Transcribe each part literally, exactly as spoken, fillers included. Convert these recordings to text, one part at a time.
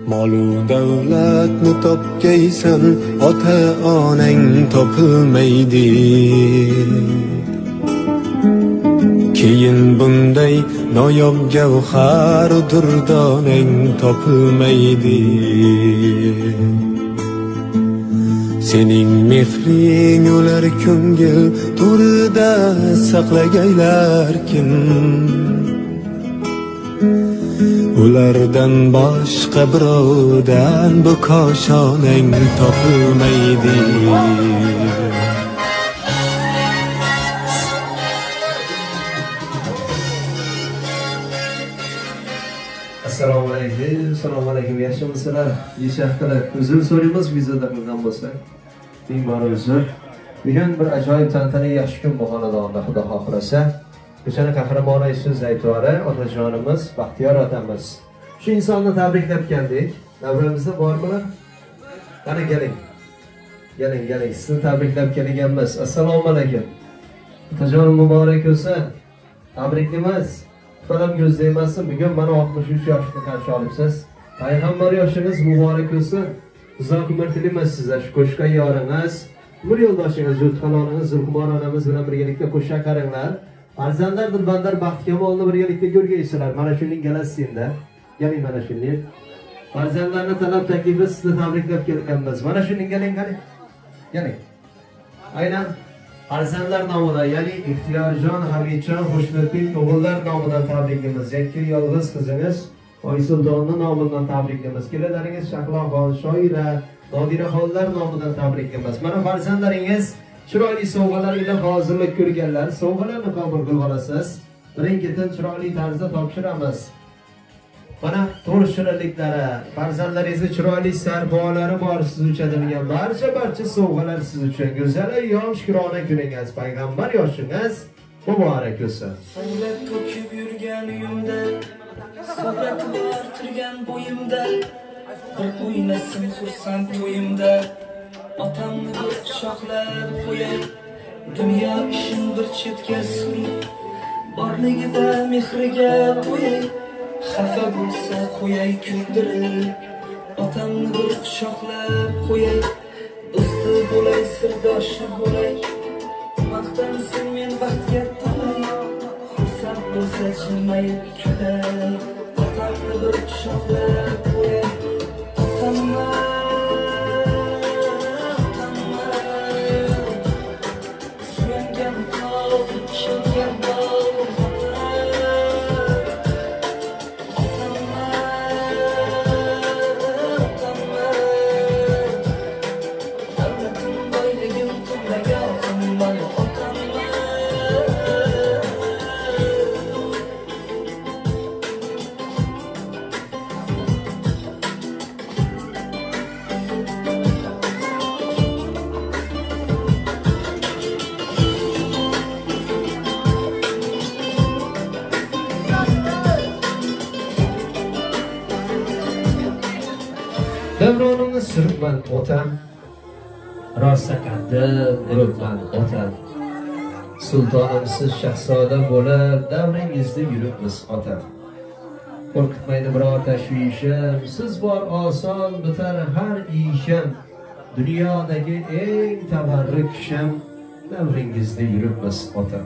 Molu davlatni topgaysan, ota onang topilmaydi. Keyin bunday noyob gavhar durdonang topilmaydi. Sening mehring ular ko'ngil to'rida saqlagaylar kim? Ulardan boshqa birovdan bu koshonang topilmaydi. Assalomu alaykum, assalomu alaykum. Yaxshimisizlar? Yeshaqtilar. Uzr so'raymiz, vizada qilgan bo'lsa. Ming bor uzr. Bugun bir ajoyib tantana yaxshi kun bu xonadonda, Xudo xohlasa. O'shani qahramoni so'z aytvori otajonimiz Baxtiyor otamiz. Shu insonni tabriklab keldik. Davramizda bormilar? Qani keling. Keling, keling. Sizni tabriklab kelganmiz. Assalomu alaykum. Otajonim muborak bo'lsin. Tabriklaymiz. Falam ko'zlaymasin. Bugun mana oltmish uch yoshga qarshi olibsiz. Payg'ambar yoshingiz muborak bo'lsin. Uzoq umr tilaymiz sizga. Shu qo'shgan yoringiz, umr yo'ldoshingiz, Zulqaloningiz, Zulqumor onamiz bilan birgalikda qo'sha qaringlar. Farzandlar dilbandar baxtkamolni birgalikda ko'rgaysizlar. Mana shuning galasingda. Keling mana shuning. Farzandlarni talab taklifi sizni tabriklab kelganmiz. Mana shuning keling, keling. Keling. Aynan farzandlar nomidan, ya'ni Ixtiyorjon, Hamidjon, Xushnuddin o'g'illar nomidan tabriklaymiz. Yakka yolg'iz qizingiz Oysultonni nomidan tabriklaymiz. Kelalaringiz Shahloxon, Shoira, Nodiraxonlar nomidan tabriklaymiz. Mana farzandlaringiz chiroyli sovg'alar bilan hozirlik ko'rganlar. Sovg'alarni qabul qilib olasiz. Birin-ketin chiroyli tarzda topshiramiz. Mana to'rt shirinliklari, farzandlaringizni chiroyli sarbolari bor siz uchun degan barcha barcha sovg'alar siz uchun. Go'zal ayyom, shukrona kuningiz, payg'ambar yoshingiz muborak bo'lsin. Sanglab to'kib yurgan uyimda, sog'ratib ortirgan bo'yimda, bir o'ynasin xursand to'yimda, otamni bir quchoqlab qo'yay, dunyo ishin bir chetga surib, borligida mehriga qo'yay. Xafa bo'lsa qo'yay kuydirib, otamni bir quchoqlab qo'yay, do'sti bo'lay, sirdoshi bo'lay, maqtansin men baxtga to'lay, xursand bo'lsa jilmayib kulay, otamni bir quchoqlab qo'yay, otamni otamni suyangan tog', ishongan bog'. Davronimni suribman otam, rosa qaddim uribman otam. Sultonimsiz shahzoda bo'lib, davringizda yuribmiz otam. Qo'rqitmaydi biror tashvishim, siz bor oson bitar har ishim. Dunyodagi eng tabarruk kishim, davringizda yuribmiz otam.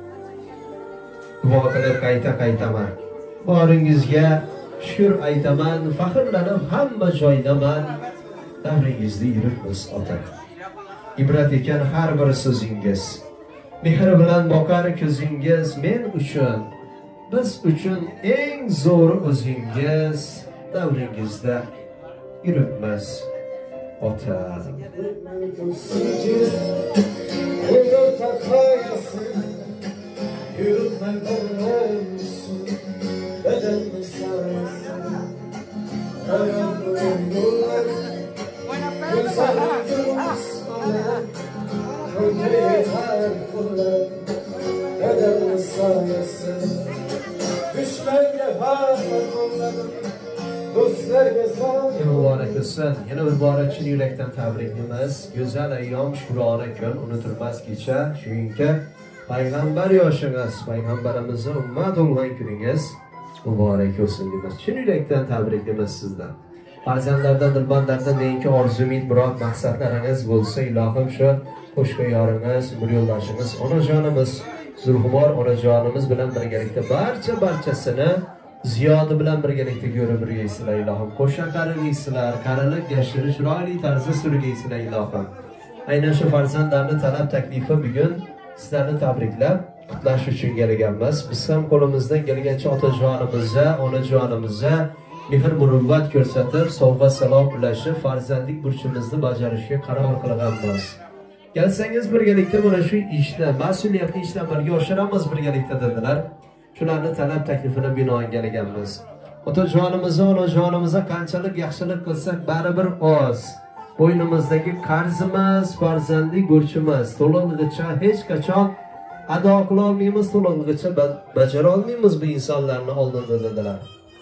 Duo qilib qayta-qaytaman, boringizga shukr aytaman, faxrlanib hamma joydaman, davringizda yuribmiz otam. Ibrat ekan har bir so'zingiz, mehr bilan boqar ko'zingiz men uchun, biz uchun eng zo'r o'zingiz, davringizda yuribmiz otam. Muborak bo'lsin. Yana bir bora chin yurakdan tabriklaymiz. Go'zal ayyom, shukrona kun, unutilmas kecha. Chunki payg'ambar yoshingiz, payg'ambarimizning ummat bo'lgan kuningiz muborak bo'lsin deymiz. Chin yurakdan tabriklaymiz sizdan. farzandlardan dilbandlardan deyinki orzu umid murod maqsadlaringiz bo'lsa, ilohim shu qo'shqa yorimiz, umr yo'ldoshimiz, onajonimiz Zulxumor onajonimiz bilan birgalikda barcha barchasini Ziyodi bilan birgalikda ko'rib birgaysizlar ilohim. Qo'sha qarilaysizlar, qarilik yashiri chiroyli tarzda surgaysizlar ilohim. Aynan shu farzandlarni talab taklifi bugun sizlarni tabriklab qutlash uchun kelganmiz. Biz ham qo'limizdan kelgancha otajonimizga, onajonimizga mehr muruvvat ko'rsatib, sovg'a salom ulashib, farzandlik burchimizni bajarishga qaror qilganmiz. Kelsangiz birgalikda mana shu ishni, mas'uliyatli ishni amalga oshiramiz birgalikda dedilar. Shularni talab taklifini binoan kelganmiz. Otajonimizga, onajonimizga qanchalik yaxshilik qilsak, baribir oz. Bo'ynimizdagi qarzimiz, farzandlik burchimiz to'lig'icha hech qachon ado qila olmaymiz, to'lig'icha bajara olmaymiz bu insonlarning oldida dedilar.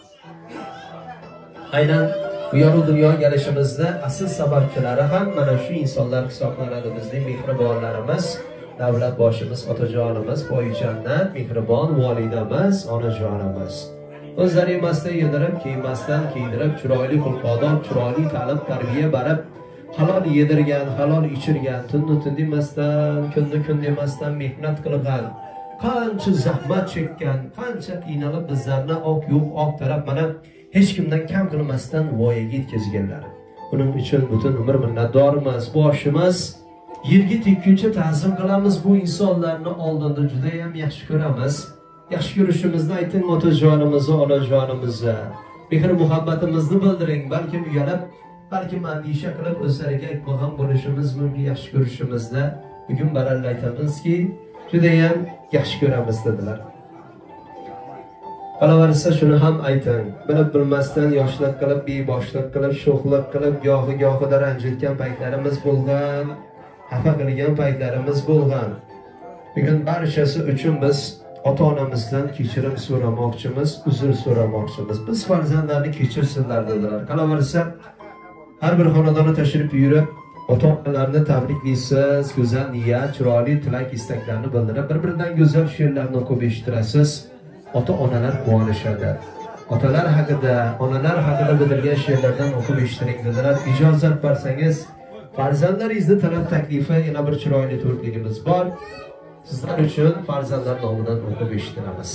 Aynan bu yorug' dunyoga kelishimizda asl sababchilari ham mana shu insonlar hisoblanadi. Bizning mehribonlarimiz, davlat boshimiz, otajonimiz, poyijannat, mehribon volidamiz, onajonimiz. O'zlari yemasdan yedirib, kiymasdan kiydirib, chiroyli xulq-odob, chiroyli ta'lim tarbiya berib, halol yedirgan, halol ichirgan, tunni tun demasdan, kunni kun demasdan mehnat qilgan, qancha zahmat chekkan, qancha qiynalib bizlarni oq yo'q oq taraf mana hech kimdan kam qilmasdan voyaga yetkazganlar. Buning uchun butun umr minnatdormiz. Boshimiz yerga tekkuncha ta'zim qilamiz. Bu insonlarni oldinda juda ham yaxshi ko'ramiz. Yaxshi ko'rishimizni ayting otajonimizga, onajonimizga. Mehr muhabbatimizni bildiring. Balki uyalib, balki andisha qilib o'zlariga aytmagan bo'lishimiz mumkin. Yaxshi ko'rishimizni bugun baralla aytamizki, juda ham yaxshi ko'ramiz dedilar. Qolaversa shuni ham ayting. Bilib bilmasdan yoshlik qilib, beboshlik qilib, sho'xlik qilib, gohi-gohida ranjitgan paytlarimiz bo'lgan, xafa qilgan paytlarimiz bo'lgan. Bugun barchasi uchun biz ota-onamizdan kechirim so'ramoqchimiz, uzr so'ramoqchimiz. Biz farzandlarni kechirsinlar dedilar. Qolaversa har bir xonadonga tashrif buyurib, ota-onalarni tabriklaysiz, go'zal niyat, chiroyli tilak, istaklarni bildirib, bir-biridan go'zal she'rlarni o'qib eshittirasiz. Ota-onalar quvonishadi. Otalar haqida, onalar haqida bildirilgan she'rlardan o'qib eshittiring dedilar. Ijozat bersangiz, farzandlaringizni talab taklifi yana bir chiroyli to'rtligimiz bor. Sizlar uchun farzandlar nomidan o'qib eshittiramiz.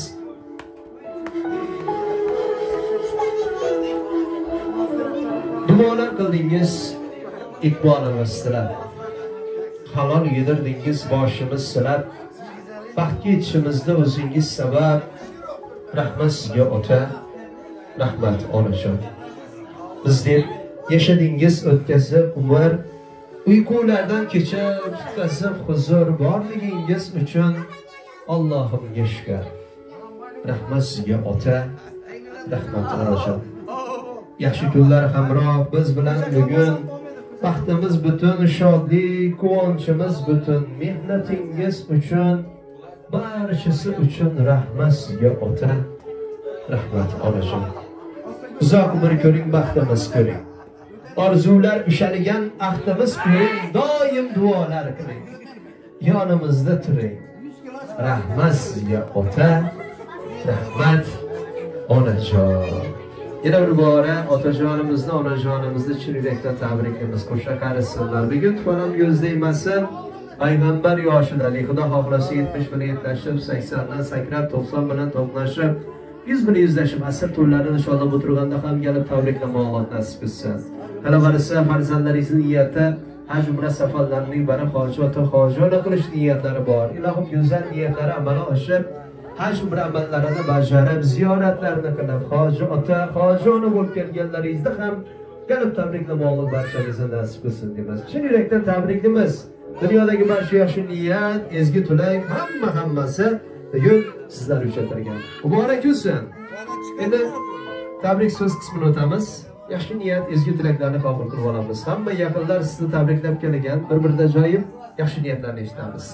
Duolar qildingiz, iqbolimiz silab. Halol yedirdingiz, boshimiz silab. Baxtga yetishimizda o'zingiz sabab. Rahmat sizga ota, rahmat onajon. Biz deb yashadingiz, o'tkazib umr, uyqulardan kecha tutkazib huzur borligingiz uchun Allohimga shukr. Rahmat sizga ota, rahmat onajon. Yaxshi kunlar hamroh biz bilan bugun, baxtimiz butun, shodlik, quvonchimiz butun, mehnatingiz uchun, barchasi uchun rahmat sizga ota, rahmat onajon. Uzoq umr ko'ring, baxtimiz ko'ring. Orzular ushalgan ahdimiz ko'ring, doim duolar qiling. Yonimizda turing. Rahmat sizga ota, rahmat onajon. Yana bir bora otajonimizni, onajonimizni chin yurakdan tabriklaymiz. Qo'sha qarisinlar. Bugun tufanam ko'zda emasin. Payg'ambar yoshidagi Xudo xohlasa yetmish bilan yetlashib, saksondan sakrab, to'qson bilan to'qnashib, yuz bilan yuzlashib, asr to'llarini inshaalloh bu turganda ham kelib tabriklamoq nasib etsin. Qolaversa farzandlaringizni niyati haj umra safarlarining bari hoji ota hoji ona qilish niyatlari bor. Ilohim go'zal niyatlari amalga oshib, haj umra amallarini bajarib, ziyoratlarni qilib, hoji ota hoji ona bo'lib kelganlaringizda ham kelib tabriklamoq barchangizga nasib etsin deymiz. Chin yurakdan tabriklaymiz. Dunyodagi barcha yaxshi niyat, ezgu tilak, hamma hammasi bugun sizlar uchun turgan. Muborak bo'lsin. Endi tabrik so'z qismini o'tamiz. Yaxshi niyat, ezgu tilaklarni qabul qilib olamiz. Hamma yaqinlar sizni tabriklab kelgan, bir-birida joyib yaxshi niyatlarni eshitamiz.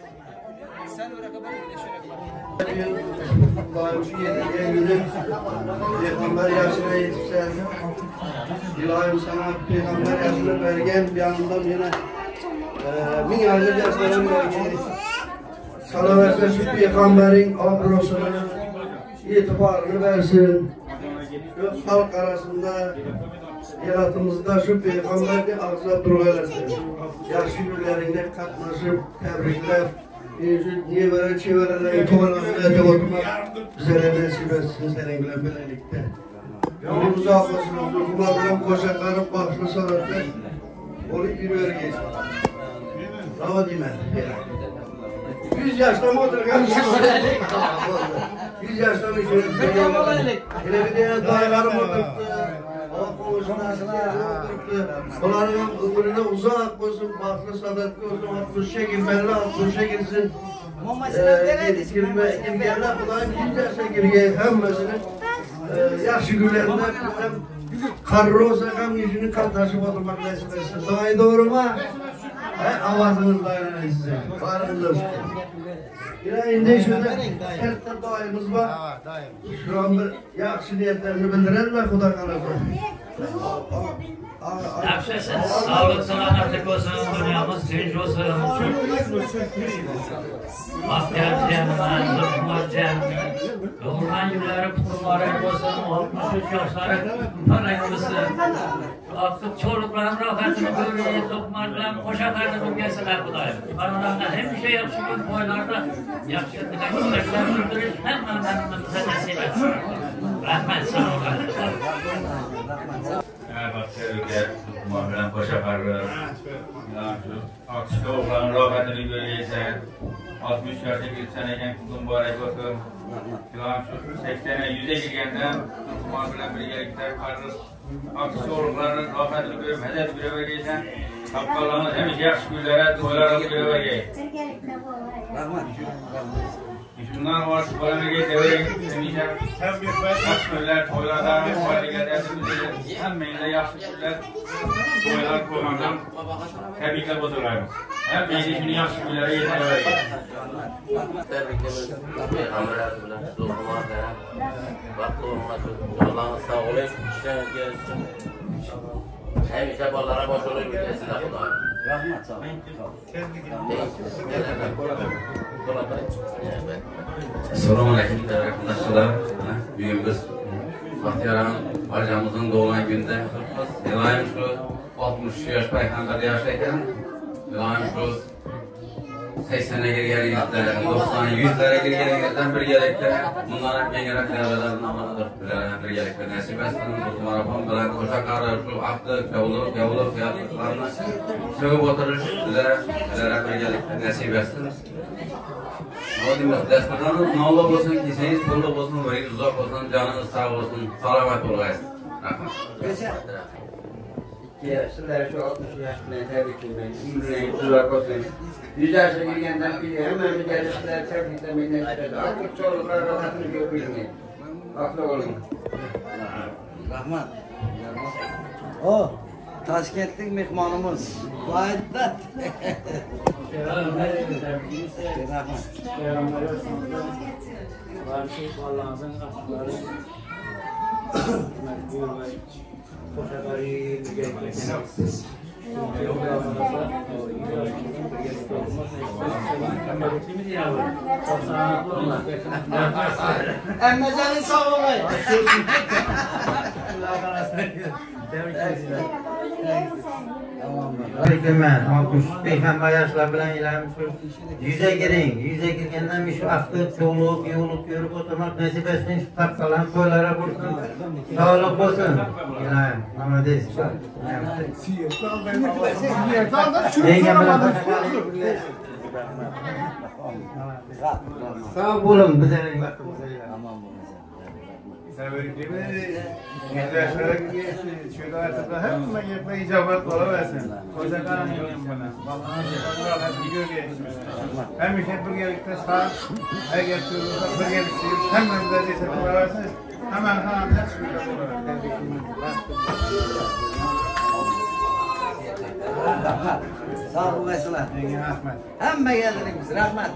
Peygamber yaşına yetişsen, İlahim sana peygamber yaşına vergen bir yandan yine min aylık yaşlarım vergen. Sana versen şu peygamberin abrosunu, itibarını versin. Şu halk arasında yaratımızda şu peygamberli ağzına durgalasın. Yaşı günlerinde katlaşıp tebrikler, şu niyevere çevrelere toğrasına da oturmak bize nasip etsin seninle birlikte. Yolumuza akmasın, okumadan koşaklarım başlı sanatlar, onu yürüyor geç. Bravo dime. Yüz yaşta mı oturgan? Yüz yaşta mı şöyle? Hele bir de dayılarım oturttu. O konuşmasına oturttu. Onların ömrüne uzak olsun, başlı sanatlı olsun, altmışa girmeli, altmışa girsin. Girme, girmeyenler bunların yüz yaşta girgeyi hemmesini yaşı günlerinde hem karrı olsa hem yüzünü katlaşıp oturmak nasip etsin. Doğayı doğru mu? He, avazınız dayanır size. Varınız olsun. Yine indi şurada sertte doğayımız var. Şu an bir yakşı niyetlerini bildirelim mi Kuda kanatı? Yaxshisi, sağlık salomatlik olsun, dunyomuz tinch olsun. Baxtiyor jamiyat, hurmat jamiyat. Doğrudan yillari muborak bo'lsin, oltmish uch yoshlari muborak bo'lsin. Aktif cho'liqlarni rohatini ko'ring, luqman bilan qo'shaqlarni o'rgatsinlar Xudoyim. Mana hamisha yaxshi kun boylarda yaxshi tilaklar bildirish hammamizga nasib etsin. Rahmat, sog' bo'ling. Bakteriyaga luqman bilan qo'shaqlarni aktif cho'liqlarni rohatini ko'raysan. altmış yaşa girsen ekan kuzum muborak bo'lsin. seksen yüze girganda luqman bilan birgalikda qarz aktif cho'liqlarni rohatini ko'rib hadad beravergan. Haqqolarimiz hamisha yaxshi kunlarda to'ylar olib beravergan. Rahmat. Shundan bosh bolalarga devering, hamisha yaxshi kunlar to'ylarda muboraklar hammanglar yaxshi kunlar to'ylar ko'rgandan tabriklab o'tiramiz. Hammanglar shuni yaxshi kunlarga yetavergan. Tebriklaymiz. Peygamberimiz bilan Luqman bilan vaqt olmasin. Allah'ın sağ olun. İşleriniz gelsin. Hamisha bolalara bosh bo'lib ketsinlar Xudoyim. Rahmat, sağ olun. Assalomu alaykum arkadaşlar. Bugün biz Baxtiyor'un hocamızın doğulan günde ilayim şu altmış yaş paykanlarda yaşayken ilayim şu seksene girgenlikte, doksan yüzlere girgenlikten bir gerekte bunların en gerek devlelerden amalıdır. Bir gerekte nasip etsin. Bu marafon bilen koşakarı şu aklı, kavulu, kavulu fiyatlıklarını çıkıp oturuş sizlere bir gerekte nasip etsin. Odimiz destekleriniz nolda olsun, kiseniz pulda olsun, vayız uzak olsun, canınız sağ olsun, salamat olayız. Rahmat. Sizler şu altmış yaşına tebriklemeyin, ümrüneyin, uzak olsun. Yüz yaşa girgenden biri hemen bir gelişler tebriklemeyin, neşirler. Aktif çoluklar rahatını görmeyin. Aklı olun. Rahmat. O, Taşkentlik mehmanımız. Vahiddat. Rahmat. Allah'ın aşkları. Koşakari gerekmektedir. Emmecanın sağ olun. Ben altmış peygamber yaşlar bilen ilerlemiş yüze girin, yüze girgenden bir şu aklı, çoluk, yoluk, yürüp oturmak nasip etsin, şu taksalan toylara bulsun, sağlık olsun. İlahim, Muhammed Yengem bilen sağ olun, bize Tebriklerimi gençlere gidiyorsunuz. Şöyle artık hemen yapma icabet olaversin. Koca karan yiyorum bana. Vallahi Allah hep gidiyor geçmiş. Hem iş hep birlikte sağ, eğer çocuklar birlikte hemen de destek olarsınız. Hemen hemen de şöyle olarak. Sağ olun mesela. Hem geldiniz. Rahmet.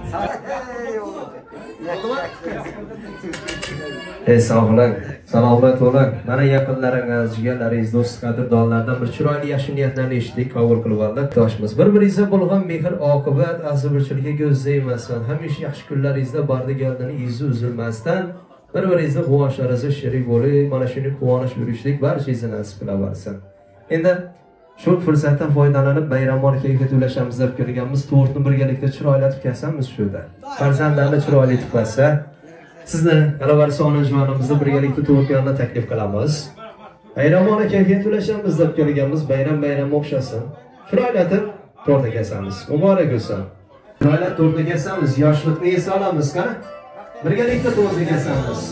Ey sog'lar, salomat bo'ling. Mana yaqinlaringiz, jigarlaringiz, do'st qadrdonlardan bir chiroyli yaxshi niyatlarni eshitdik, qabul qilib oldik. Toshmiz. Bir-biringizga bo'lgan mehr, oqibat, aziz birchilikka ko'z zeymasdan, hamisha yaxshi kunlaringizda bordiganlarni izi uzilmasdan Bir-biringizni quvonchlaringizga sherik bo'lib, mana shuni quvonish yurishlik barchangizni nasib qilaversin. Endi shu fursatdan foydalanib bayramona kayfiyat ulashamiz deb kelganmiz. Tortni birgalikda chiroylatib kesamiz shuda. Farzandlarni chiroyli tiklasa, sizni Alavarsi onajonimizni birgalikda to'rt yonda taklif qilamiz. Bayramona kayfiyat ulashamiz deb kelganmiz. Bayram-bayram o'xshasin. Chiroylatib tortni kesamiz. Muborak bo'lsin. Chiroylat tortni kesamiz, yoshlikni esa olamiz-ku. Birgalikda tortni kesamiz.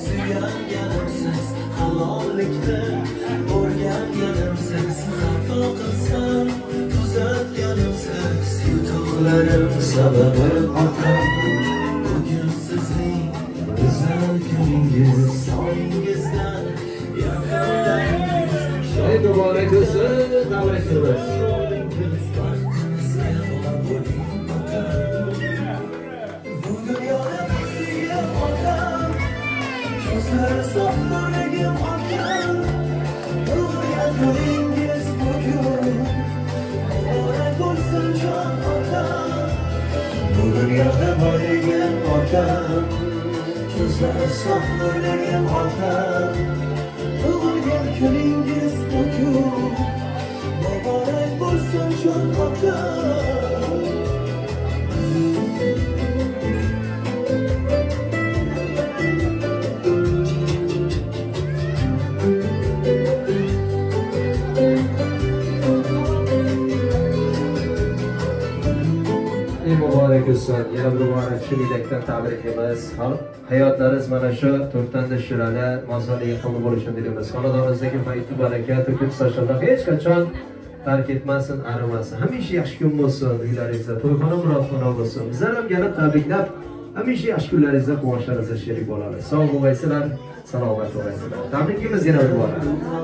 Yutuqlarim sababi otam, bugün sizning güzel kuningiz, soningizdan yaqinlaymiz. Ey muborak bo'lsin, tabrik qilamiz. Bu dunyoda birga otam, ko'zlari sof nurligim otam, tug'ilgan kuningiz bugün. Bu dünyada boyayım otam, ko'zlari sof nurligim otam, tug'ilgan kuningiz bugün. Muborak bo'lsin jon otam. Muborak bo'lsin. Yana bir muborak shuningdekdan tabriklaymiz. Hayotlaringiz mana shu to'rtanda shirali mozorga yaqin bo'lishini dilamiz. Xonadonimizdagi fayt baraka, to'kib sochlar hech qachon tark etmasin, arimasin. Hamisha yaxshi kun bo'lsin, uylaringizda to'yxona murodxona bo'lsin. Bizlar ham yana tabriklab, hamisha yaxshi kunlaringizda, quvonchlaringizda sherik bo'lamiz. Sog' bo'laysizlar, salomat bo'laysizlar. Tabrikimiz yana bir bor.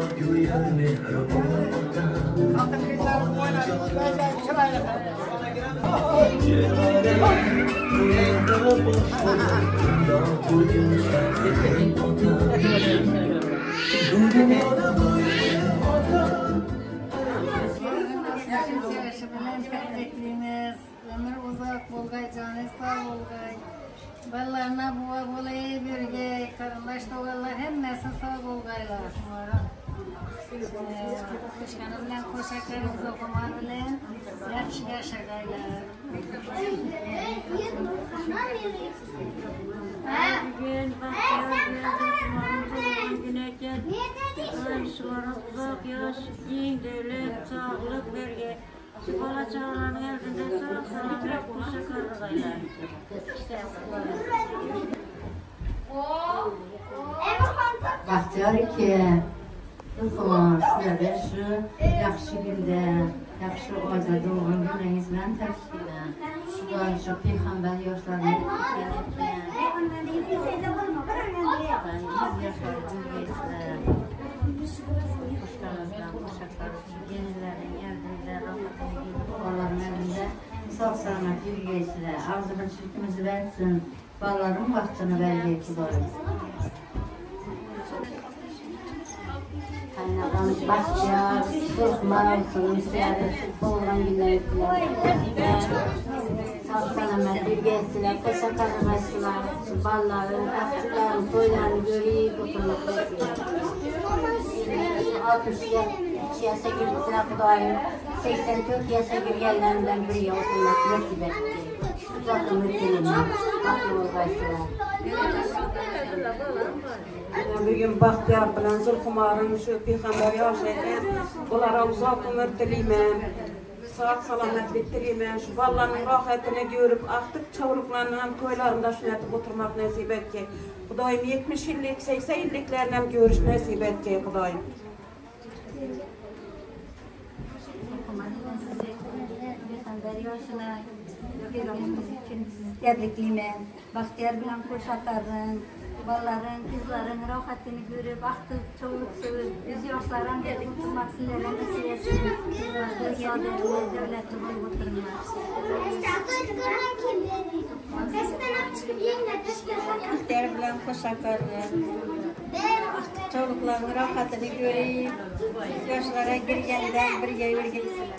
Ömür uzak bo'lgay, joni sog' bo'lgay. Ballarına buva bo'lay birgay, qarindosh tog'alar hammasi sog' bo'lgaylar. Qo'shgani bilan qo'shaklarimiz o'qimar bilan yaxshi yashagaylar. Bugun uzoq yosh, keng davlat, sog'lik bergay. Bola chaqalarning oldida sog' salomat qo'shaklargaylar. Baxtiyor aka, iltimos sizlarga shu yaxshi kunda, yaxshi oila tug'ilgan kuningiz bilan tabriklayman. Xudo shu payg'ambar yoshlarni sog' salomat yurgaysizlar. Og'zi birchilikimizni bersin. Bolalarning vaqtini bergay Xudoyim. Qaynog'amiz Baxtiyor, Turkman, sizlarga tug'ilgan kunlaringiz bilan sog' salomat yurgaysizlar. Qo'sha qaramaysizlar. Bolalarning vaqtlarini, to'ylarini ko'rib o'tirmoqdasizlar. oltmish yaşa girdiler Xudoyim. seksen to'rt yaşa girganlardan biri o'tirmoq nasib etdi. Uzoq umr tilayman. Baxtli bo'lgaysizlar. Bugün Baxtiyor bilan Zulxumorim shu payg'ambar yoshi ekan. Ularga uzoq umr tilayman. Sog' salomatlik tilayman. Shu bolalarning rohatini ko'rib, aqtib chavruqlarni ham to'ylarimda shunatib o'tirmoq nasib etgay. Xudoyim yetmish yillik, sakson yilliklarni ham ko'rish nasib etgay Xudoyim. Tebriklayman. Baxtiyor bilan qo'shatardim. Bolaların, kızların rohatini ko'rib, vaqti cho'lib sevib, biz yoshlardan berib o'tirmoqsizlar, nasib etsin. Davlatda bo'lib o'tirman. Baxtiyor bilan qo'shatardim. Cho'luklarning rohatini ko'rib, yoshlarga kirgandan birga yurgaysizlar.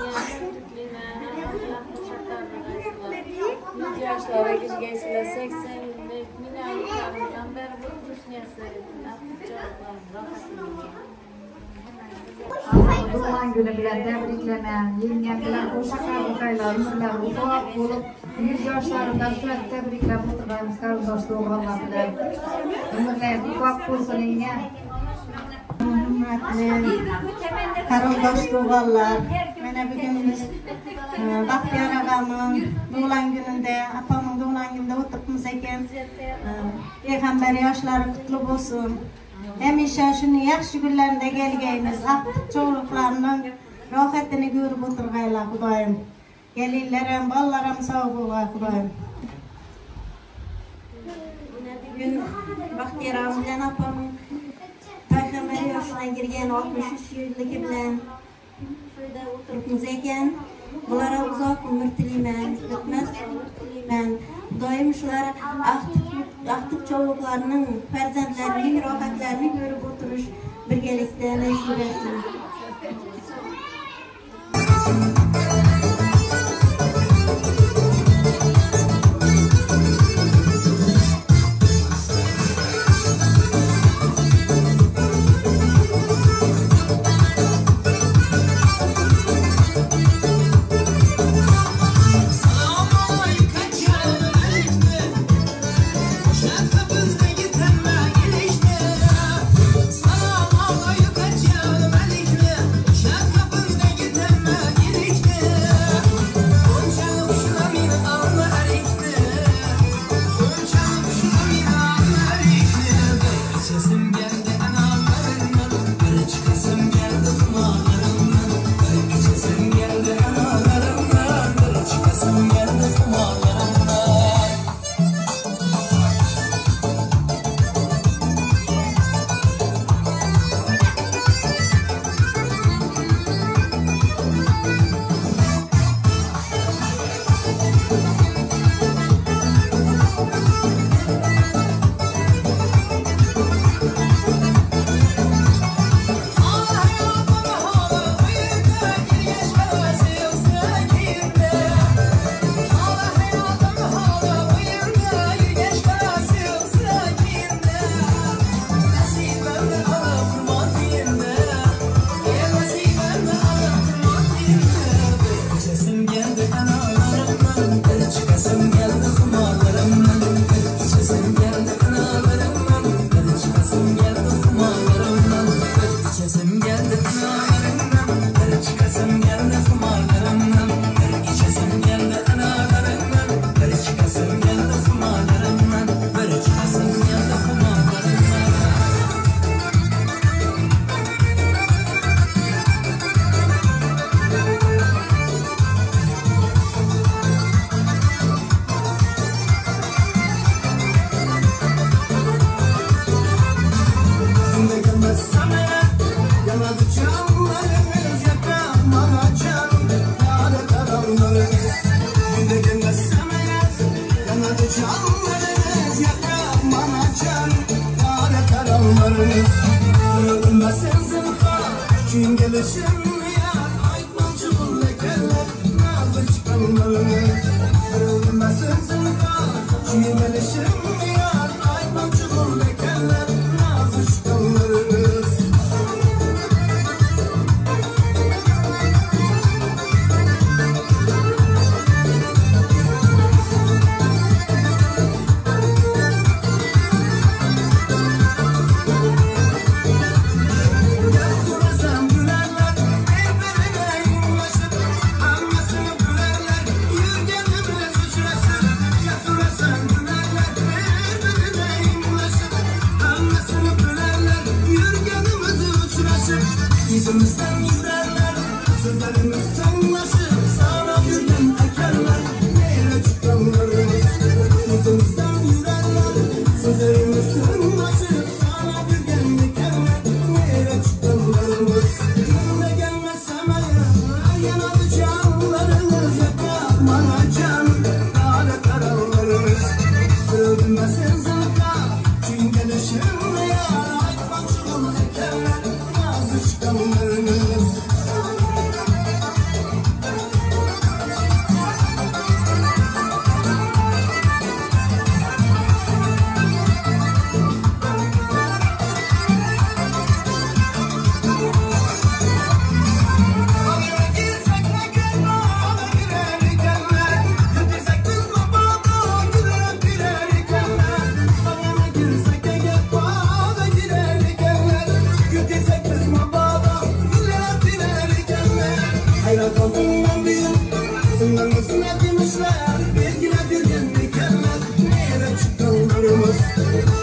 Yaşlara geçgesiyle seksen milyarlarından beri bu düşünüyorsun. Doğan günü bilen tebriklemen, yengem bilen uşaklar aylar, ömürler uzak olup, yüz yaşlarından sürekli tebriklep oturduğumuz kardeşli oğlanlar bilen. Ömürler uzak olsun yenge. Hürmetli kardeşli oğlanlar, bana bugün biz Bahtiyar ağamın doğulan gününde, apamın doğulan gününde oturtmuş eken, Peygamber yaşları kutlu olsun. Hemişe şunu yaxşı günlerinde gelgeyimiz, aktif çoğuluklarının rahatını görüp oturgayla Kudayım. Gelirlerim, ballarım sağ olay Kudayım. Bugün Bahtiyar ağam bilen apamın Peygamber yaşına girgen altmış üç yıllık bilen oturtmuş eken, bulara uzak ömür tileymen, bitmez ömür tileymen. Kudayım şular aktif çoğuluklarının farzandlarının rahatlarını görüp oturuş birgelikte nasip etsin.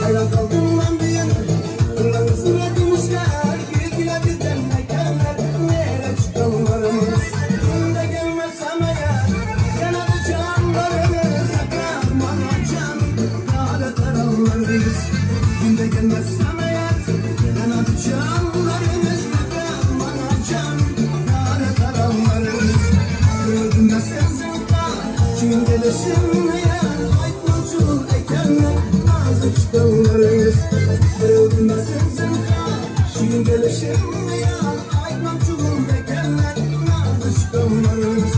hayran kaldım ben bir yana. Bunların sıratmışlar, yüzüne bizden mekanlar. Nereye çıkanlarımız, bunda gelmezsem eğer. Yanadı canlarımız, yakarman açan. Kâle taraflarımız, bunda gelmezsem eğer. Yanadı canlarımız, yakarman açan. Kâle taraflarımız. Gördüm ya sen zıplar, çünkü gelişim eğer. Aytmaçul ekenler, nazı çıkanlarımız. Gördüm ya sen zıplar, çünkü gelişim eğer. Aytmaçul ekenler, nazı çıkanlarımız.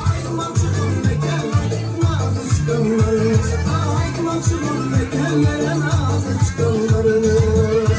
Aytmaçul ekenler, nazı çıkanlarımız. Aytmaçul ekenler, nazı çıkanlarımız.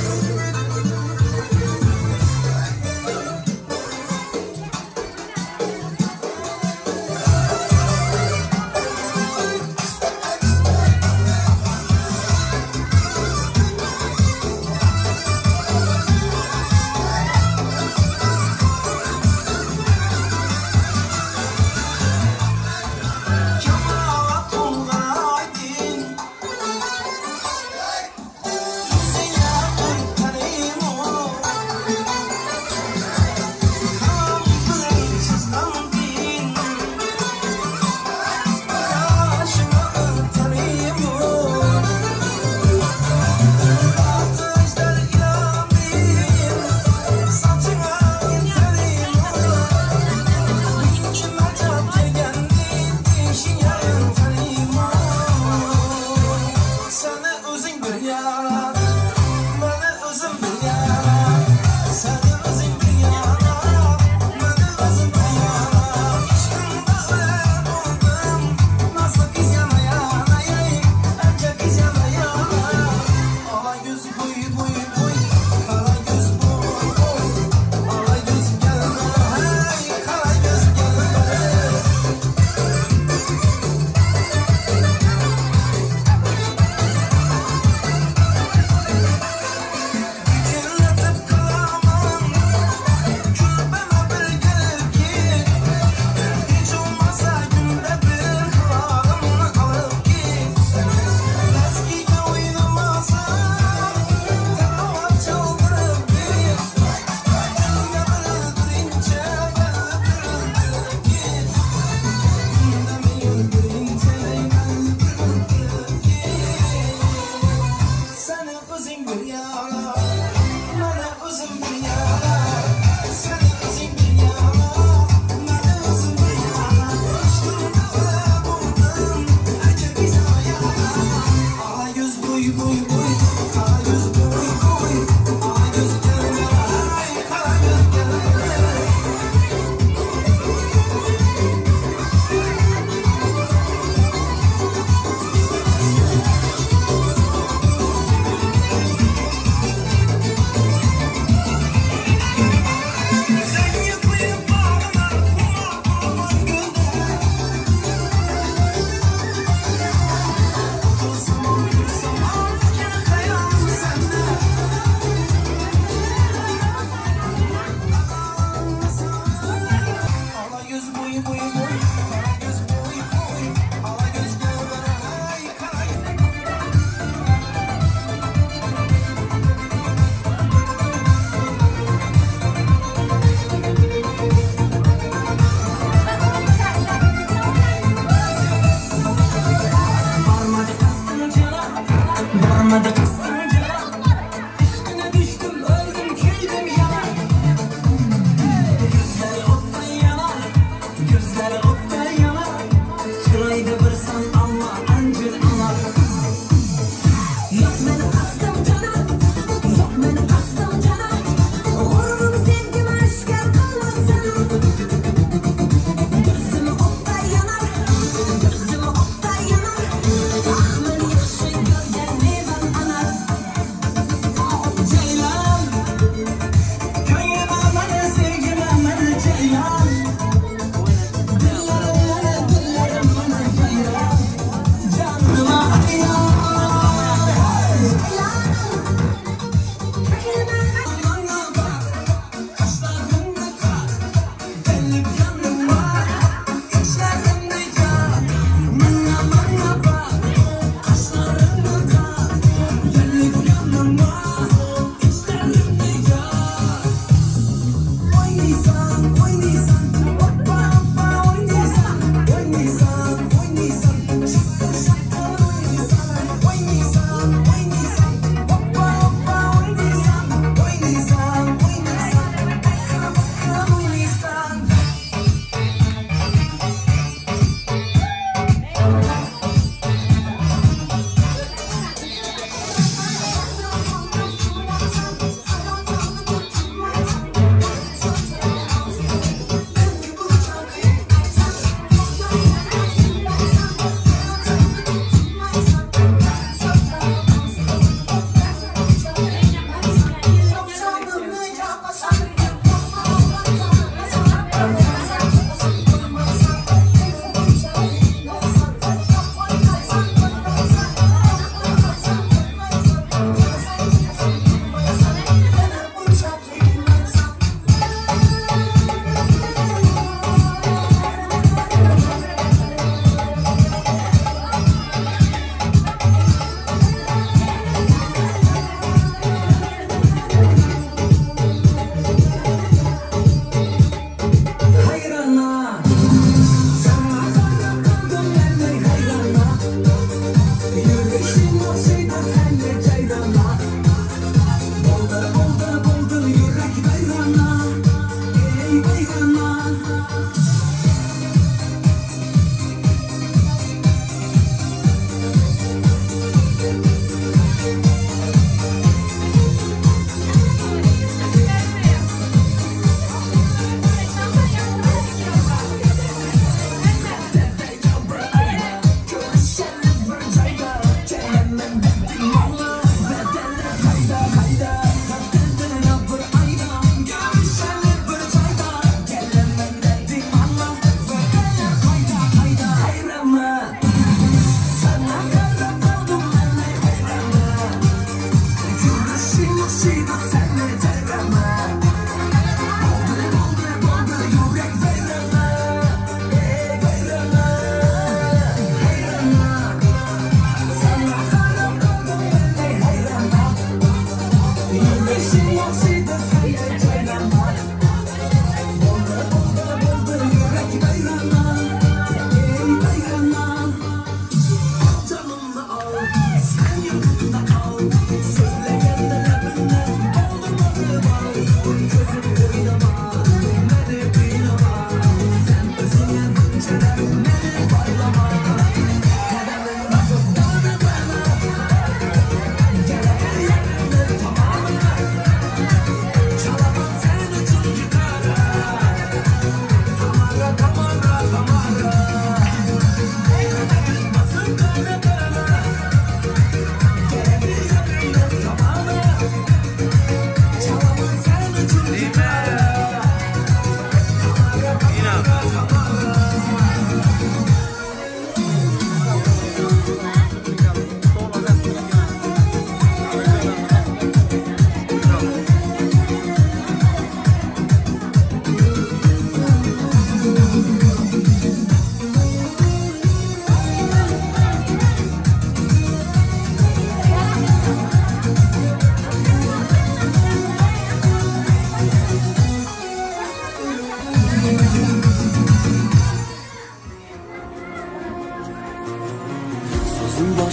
Ahmet yakşı görgen meyvan anar.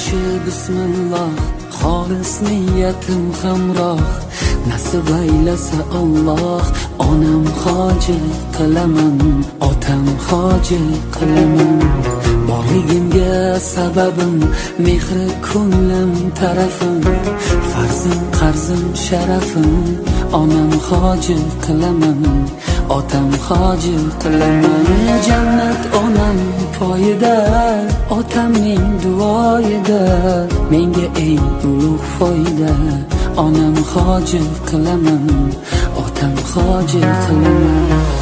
boshi bismillah, xolis niyatim hamroh, nasib aylasa Alloh. Onam hoji qilaman, otam hoji qilaman. Borligimga sababim mehri ko'nglim tarafim, farzim qarzim sharafim. Onam hoji qilaman, otam hoji qilaman. Jannat onam poyida, otamning duoyida, menga eng ulug' foyda. Onam hoji qilaman, otam hoji qilaman.